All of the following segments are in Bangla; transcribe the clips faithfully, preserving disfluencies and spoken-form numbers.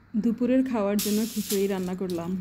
দুপুরের খাওয়ার জন্য খিচুড়ি রান্না করলাম।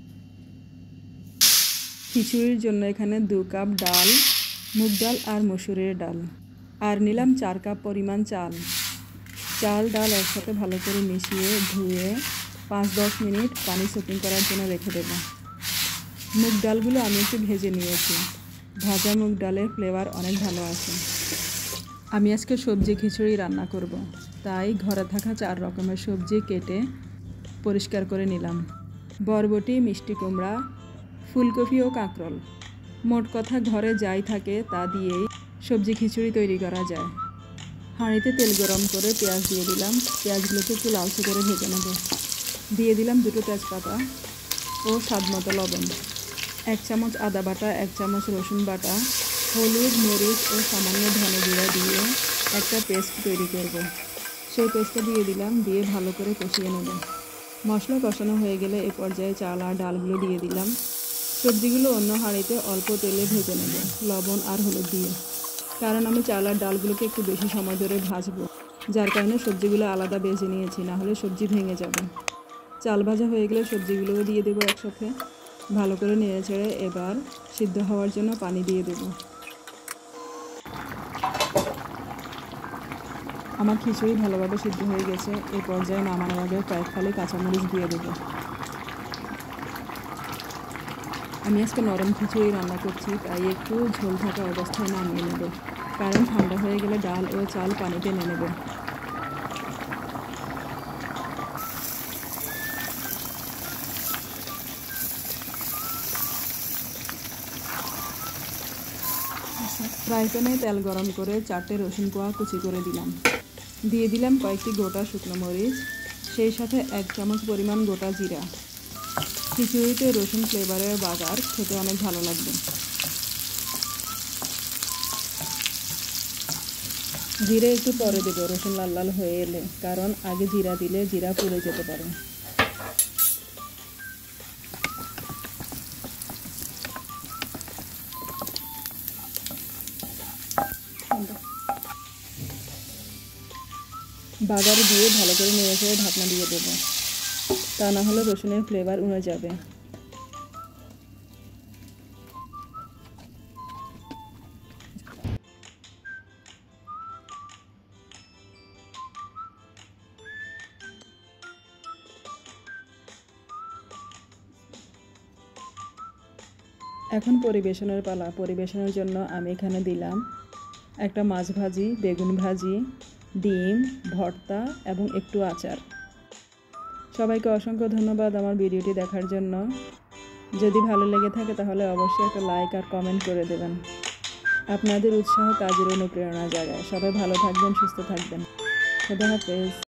খিচুড়ির জন্য এখানে দু কাপ ডাল, মুগ ডাল আর মসুরের ডাল, আর নিলাম চার কাপ পরিমাণ চাল। চাল ডাল একসাথে ভালো করে মিশিয়ে ধুয়ে পাঁচ দশ মিনিট পানি সোকিং করার জন্য রেখে দেব। মুগ ডালগুলো আমি একটু ভেজে নিয়েছি। ভাজা মুগ ডালের ফ্লেভার অনেক ভালো আসে। আমি আজকে সবজি খিচুড়ি রান্না করব, তাই ঘরে থাকা চার রকমের সবজি কেটে পরিষ্কার করে নিলাম। বরবটি, মিষ্টি কুমড়া, ফুলকপি ও কাঁকরোল। মোট কথা ঘরে যাই থাকে তা দিয়েই সবজি খিচুড়ি তৈরি করা যায়। হাঁড়িতে তেল গরম করে পেঁয়াজ দিয়ে দিলাম। পেঁয়াজগুলোকে একটু লালচে করে ভেজে নেব। দিয়ে দিলাম দুটো তেজপাতা ও স্বাদ মতো লবণ, এক চামচ আদা বাটা, এক চামচ রসুন বাটা, হলুদ, মরিচ ও সামান্য ধনে জিরা দিয়ে একটা পেস্ট তৈরি করব। সেই পেস্টটা দিয়ে দিলাম, দিয়ে ভালো করে কষিয়ে নেব। মশলা কষানো হয়ে গেলে এ পর্যায়ে চাল আর ডালগুলো দিয়ে দিলাম। সবজিগুলো অন্য হাঁড়িতে অল্প তেলে ভেজে নেব, লবণ আর হলুদ দিয়ে, কারণ আমি চাল আর ডালগুলোকে একটু বেশি সময় ধরে ভাজবো, যার কারণে সবজিগুলো আলাদা ভেজে নিয়েছি, না হলে সবজি ভেঙে যাবে। চাল ভাজা হয়ে গেলে সবজিগুলোও দিয়ে দেবো একসাথে। ভালো করে নেড়ে চেড়ে এবার সিদ্ধ হওয়ার জন্য পানি দিয়ে দেব। আমার খিচুড়ি ভালোভাবে সিদ্ধ হয়ে গেছে। এই পর্যায়ে নামানোর আগে কয়েক ফালি কাঁচামরিচ দিয়ে দেব। আমি আজকে নরম খিচুড়ি রান্না করছি, তাই একটু ঝোল থাকা অবস্থায় নামিয়ে নেব, কারণ ঠান্ডা হয়ে গেলে ডাল ও চাল পানি টেনে নেবে। ফ্রাই প্যানে তেল গরম করে চারটে রসুন কোয়া কুচি করে দিলাম। দিয়ে দিলাম কয়েকটি গোটা শুকনো মরিচ, সেই সাথে এক চামচ পরিমাণ গোটা জিরা। খিচুড়িতে রসুন ফ্লেভারের বাগার খেতে অনেক ভালো লাগবে। জিরে একটু পরে দেবো রসুন লাল লাল হয়ে এলে, কারণ আগে জিরা দিলে জিরা পুড়ে যেতে পারে। বাগার দিয়ে ভালো করে নেড়ে চেড়ে ঢাকনা দিয়ে দেবো, তা না হলে রসুনের ফ্লেভার উড়ে যাবে। এখন পরিবেশনের পালা। পরিবেশনের জন্য আমি এখানে দিলাম একটা মাছ ভাজি, বেগুন ভাজি, ডিম, ভর্তা এবং একটু আচার। সবাইকে অসংখ্য ধন্যবাদ আমার ভিডিওটি দেখার জন্য। যদি ভালো লেগে থাকে তাহলে অবশ্যই একটা লাইক আর কমেন্ট করে দেবেন। আপনাদের উৎসাহ কাজের অনুপ্রেরণা জাগায়। সবাই ভালো থাকবেন, সুস্থ থাকবেন। খোদা হাফেজ।